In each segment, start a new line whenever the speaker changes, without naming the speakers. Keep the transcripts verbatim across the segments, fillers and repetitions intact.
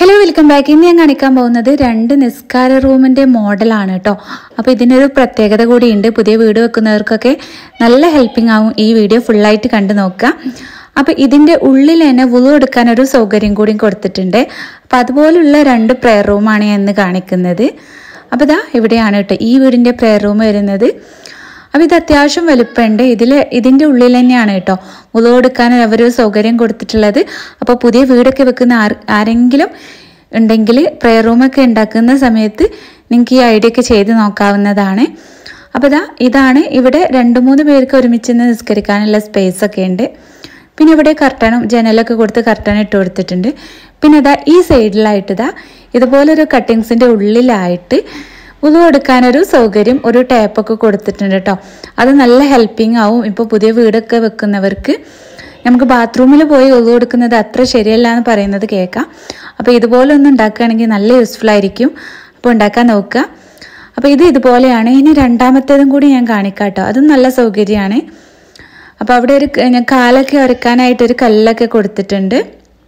Hello welcome back. ഇന്ന് ഞാൻ കാണിക്കാൻ പോകുന്നത് രണ്ട് നിസ്കാര റൂമിൻ്റെ മോഡലാണ് കേട്ടോ. അപ്പോൾ ഇതിനൊരു പ്രത്യേകത കൂടിയുണ്ട്. പുതിയ വീട് വെക്കുന്നവർക്കൊക്കെ നല്ല ഹെൽപ്പിംഗ് ആവും ഈ വീഡിയോ ഫുള്ളായിട്ട് കണ്ടു നോക്കുക. അപ്പോൾ ഇതിൻ്റെ ഉള്ളിൽ തന്നെ വുളു എടുക്കാനൊരു സൗകര്യം കൂടി കൊടുത്തിട്ടുണ്ട്. അപ്പോൾ അതുപോലുള്ള രണ്ട് പ്രെയർ റൂമാണ് ഞാൻ ഇന്ന് കാണിക്കുന്നത്. അപ്പോൾ ഇതാ ഇവിടെയാണ് കേട്ടോ ഈ വീടിൻ്റെ പ്രെയർ റൂം വരുന്നത്. അപ്പോൾ ഇത് അത്യാവശ്യം വലുപ്പമുണ്ട്. ഇതിൽ ഇതിൻ്റെ ഉള്ളിൽ തന്നെയാണ് കേട്ടോ വുളു എടുക്കാൻ അവർ സൗകര്യം കൊടുത്തിട്ടുള്ളത്. അപ്പോൾ പുതിയ വീടൊക്കെ വെക്കുന്ന ആർ ആരെങ്കിലും ഉണ്ടെങ്കിൽ പ്രെയർ റൂമൊക്കെ ഉണ്ടാക്കുന്ന സമയത്ത് നിങ്ങൾക്ക് ഈ ഐഡിയ ഒക്കെ ചെയ്ത് നോക്കാവുന്നതാണ്. അപ്പോൾ ഇതാ ഇതാണ് ഇവിടെ രണ്ട് മൂന്ന് പേർക്ക് ഒരുമിച്ച് നിന്ന് നിസ്കരിക്കാനുള്ള സ്പേസ് ഒക്കെ ഉണ്ട്. പിന്നെ ഇവിടെ കർട്ടനും ജനലൊക്കെ കൊടുത്ത് കർട്ടൻ ഇട്ട് കൊടുത്തിട്ടുണ്ട്. പിന്നെ ഇതാ ഈ സൈഡിലായിട്ട് ഇതാ ഇതുപോലൊരു കട്ടിങ്സിൻ്റെ ഉള്ളിലായിട്ട് വുളു എടുക്കാനൊരു സൗകര്യം ഒരു ടാപ്പൊക്കെ കൊടുത്തിട്ടുണ്ട് കേട്ടോ. അത് നല്ല ഹെൽപ്പിംഗ് ആവും. ഇപ്പോൾ പുതിയ വീടൊക്കെ വെക്കുന്നവർക്ക് നമുക്ക് ബാത്റൂമിൽ പോയി വുളു എടുക്കുന്നത് അത്ര ശരിയല്ല എന്ന് പറയുന്നത് കേൾക്കാം. അപ്പോൾ ഇതുപോലെ ഒന്ന് ഉണ്ടാക്കുകയാണെങ്കിൽ നല്ല യൂസ്ഫുൾ ആയിരിക്കും. അപ്പോൾ ഉണ്ടാക്കാൻ നോക്കുക. അപ്പോൾ ഇത് ഇതുപോലെയാണ്. ഇനി രണ്ടാമത്തേതും കൂടി ഞാൻ കാണിക്കാം കേട്ടോ. അതും നല്ല സൗകര്യമാണ്. അപ്പോൾ അവിടെ ഒരു ഞാൻ കാലൊക്കെ ഉരക്കാനായിട്ടൊരു കല്ലൊക്കെ കൊടുത്തിട്ടുണ്ട്.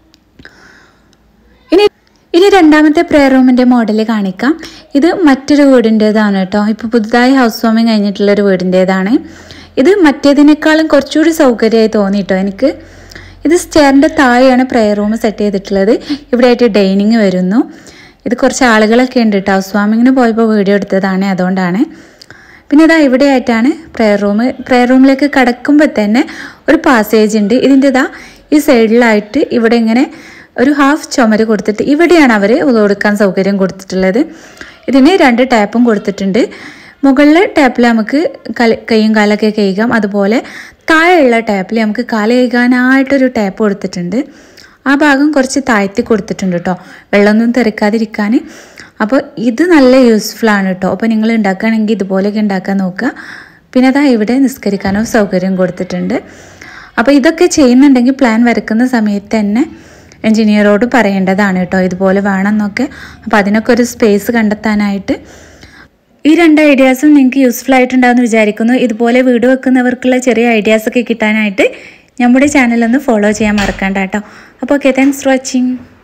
ഇനി ഇനി രണ്ടാമത്തെ പ്രെയർ റൂമിൻ്റെ മോഡൽ കാണിക്കാം. ഇത് മറ്റൊരു വീടിൻ്റേതാണ് കേട്ടോ. ഇപ്പോൾ പുതുതായി ഹൗസ് വാമിങ് കഴിഞ്ഞിട്ടുള്ളൊരു വീടിൻ്റേതാണ്. ഇത് മറ്റേതിനേക്കാളും കുറച്ചുകൂടി സൗകര്യമായി തോന്നിട്ടോ എനിക്ക്. ഇത് സ്റ്റെയറിൻ്റെ താഴെയാണ് പ്രെയർ റൂം സെറ്റ് ചെയ്തിട്ടുള്ളത്. ഇവിടെ ആയിട്ട് ഡൈനിങ് വരുന്നു. ഇത് കുറച്ച് ആളുകളൊക്കെ ഉണ്ട് കേട്ടോ. ഹൗസ് വാമിങ്ങിന് പോയപ്പോൾ വീഡിയോ എടുത്തതാണ്, അതുകൊണ്ടാണ്. പിന്നെ ഇതാ ഇവിടെ ആയിട്ടാണ് പ്രെയർ റൂം. പ്രെയർ റൂമിലേക്ക് കടക്കുമ്പോൾ തന്നെ ഒരു പാസേജ് ഉണ്ട്. ഇതിൻ്റെ ഇതാ ഈ സൈഡിലായിട്ട് ഇവിടെ ഇങ്ങനെ ഒരു ഹാഫ് ചുമര് കൊടുത്തിട്ട് ഇവിടെയാണ് അവർ വുളു എടുക്കാൻ സൗകര്യം കൊടുത്തിട്ടുള്ളത്. ഇതിന് രണ്ട് ടാപ്പും കൊടുത്തിട്ടുണ്ട്. മുകളിലെ ടാപ്പിൽ നമുക്ക് കല കൈയും കാലൊക്കെ കഴുകാം. അതുപോലെ താഴെയുള്ള ടാപ്പിൽ നമുക്ക് കാല് കഴുകാനായിട്ടൊരു ടാപ്പ് കൊടുത്തിട്ടുണ്ട്. ആ ഭാഗം കുറച്ച് താഴ്ത്തി കൊടുത്തിട്ടുണ്ട് കേട്ടോ, വെള്ളമൊന്നും തെറിക്കാതിരിക്കാൻ. അപ്പോൾ ഇത് നല്ല യൂസ്ഫുൾ ആണ് കേട്ടോ. അപ്പോൾ നിങ്ങൾ ഉണ്ടാക്കുകയാണെങ്കിൽ ഇതുപോലെയൊക്കെ ഉണ്ടാക്കാൻ നോക്കുക. പിന്നെ അതാ ഇവിടെ നിസ്കരിക്കാനോ സൗകര്യം കൊടുത്തിട്ടുണ്ട്. അപ്പോൾ ഇതൊക്കെ ചെയ്യുന്നുണ്ടെങ്കിൽ പ്ലാൻ വരയ്ക്കുന്ന സമയത്ത് തന്നെ എൻജിനീയറോട് പറയേണ്ടതാണ് കേട്ടോ, ഇതുപോലെ വേണമെന്നൊക്കെ. അപ്പോൾ അതിനൊക്കെ ഒരു സ്പേസ് കണ്ടെത്താനായിട്ട് ഈ രണ്ട് ഐഡിയാസും നിങ്ങൾക്ക് യൂസ്ഫുൾ ആയിട്ടുണ്ടാകുമെന്ന് വിചാരിക്കുന്നു. ഇതുപോലെ വീട് വെക്കുന്നവർക്കുള്ള ചെറിയ ഐഡിയാസൊക്കെ കിട്ടാനായിട്ട് നമ്മുടെ ചാനലൊന്ന് ഫോളോ ചെയ്യാൻ മറക്കണ്ട കേട്ടോ. അപ്പോൾ ഓക്കെ, താങ്ക്സ് ഫോർ വാച്ചിങ്.